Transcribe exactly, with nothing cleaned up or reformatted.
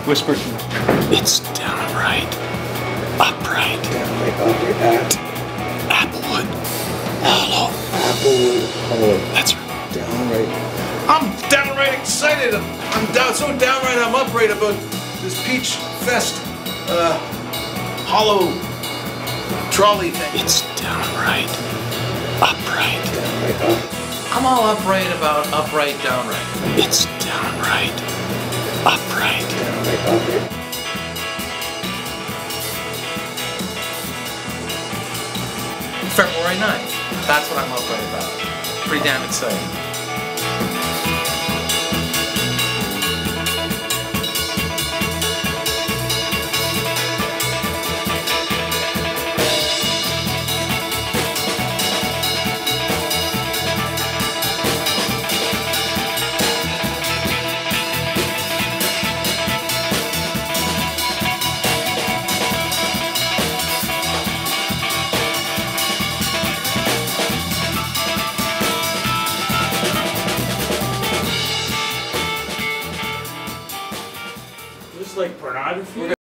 Whisper. It's downright upright. Downright upright at Applewood Hollow. Applewood Hollow. That's right. Downright. I'm downright excited. I'm down so downright I'm upright about this Peach Fest uh, hollow trolley thing. It's downright upright. Downright upright. I'm all upright about upright downright. It's downright upright. Downright upright. February ninth. That's what I'm upright about. Pretty damn exciting. Just like pornography?